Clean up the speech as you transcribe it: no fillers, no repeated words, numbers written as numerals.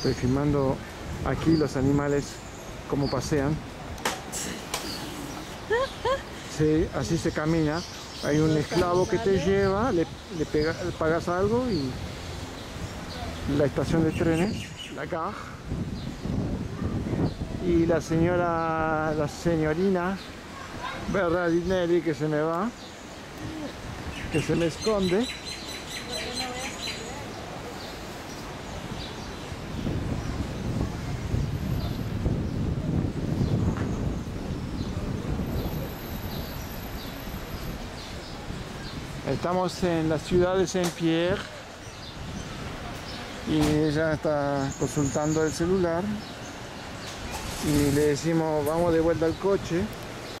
Estoy filmando aquí los animales como pasean. Sí, así se camina. Hay un esclavo que te lleva, le pagas algo y la estación de trenes, la gare. Y la señorina Berardinelli que se me va, que se me esconde. Estamos en la ciudad de Saint-Pierre y ella está consultando el celular y le decimos vamos de vuelta al coche.